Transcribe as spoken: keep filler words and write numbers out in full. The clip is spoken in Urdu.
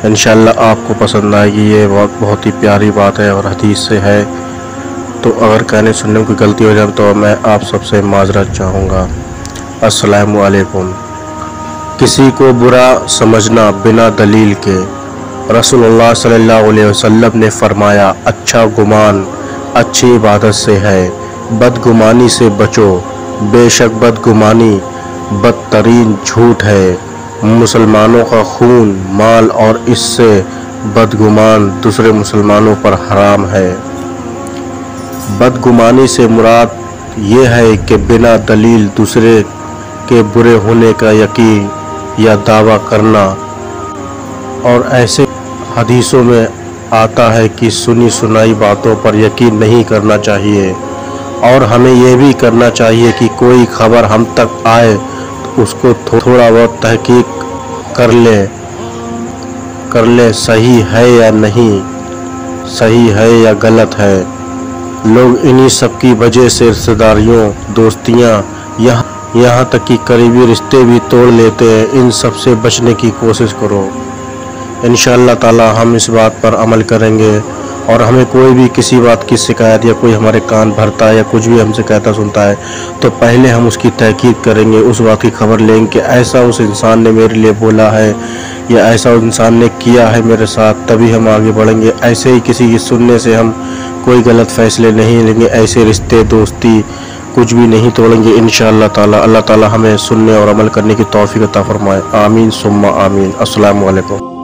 انشاءاللہ آپ کو پسند آئے گی. یہ بہت بہت ہی پیاری بات ہے اور حدیث سے ہے. تو اگر کہنے سننے میں کوئی غلطی ہو جائے تو میں آپ سب سے معذرت چاہوں گا. السلام علیکم. کسی کو برا سمجھنا بنا دلیل کے. رسول اللہ صلی اللہ علیہ وسلم نے فرمایا، اچھا گمان اچھی عبادت سے ہے، بدگمانی سے بچو، بے شک بدگمانی بدترین جھوٹ ہے. مسلمانوں کا خون، مال اور اس سے بدگمان دوسرے مسلمانوں پر حرام ہے. بدگمانی سے مراد یہ ہے کہ بنا دلیل دوسرے کے برے ہونے کا یقین یا دعویٰ کرنا. اور ایسے حدیثوں میں آتا ہے کہ سنی سنائی باتوں پر یقین نہیں کرنا چاہیے، اور ہمیں یہ بھی کرنا چاہیے کہ کوئی خبر ہم تک آئے تو اس کو تھوڑا بہت تحقیق کر لے کر لے صحیح ہے یا نہیں، صحیح ہے یا غلط ہے. لوگ انہی سب کی وجہ سے رشتہ داریوں، دوستیاں، یہاں یہاں تک کہ قریبی رشتے بھی توڑ لیتے ہیں. ان سب سے بچنے کی کوشش کرو. انشاءاللہ تعالی ہم اس بات پر عمل کریں گے. اور ہمیں کوئی بھی کسی بات کی شکایت یا کوئی ہمارے کان بھرتا ہے یا کچھ بھی ہم سے کہتا سنتا ہے تو پہلے ہم اس کی تحقیق کریں گے، اس بات کی خبر لیں گے کہ ایسا اس انسان نے میرے لیے بولا ہے یا ایسا اس انسان نے کیا ہے میرے ساتھ، تبھی ہم آگے بڑھیں گے. ایسے ہی کسی کی سننے سے ہم کوئی غلط فیصلے نہیں لیں گے، ایسے رشتے دوستی کچھ بھی نہیں توڑیں گے انشاءاللہ تعالی. اللہ تعالی ہمیں سننے اور عمل کرنے کی توفیق عطا فرمائے. آمین ثم آمین. السلام علیکم.